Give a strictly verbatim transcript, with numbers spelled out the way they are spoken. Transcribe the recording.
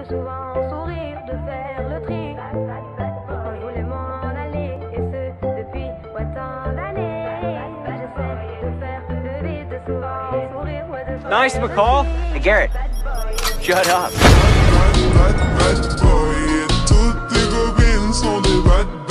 de souvent sourire, de faire le tri. On voulait m'en aller, et ce depuis ouais, tant d'années. J'essaie de faire le vide, de souvent sourire, ouais, de faire Nice, McCall. Hey, Garrett. Shut up. Bad, bad, bad boy, et toutes tes copines sont des bad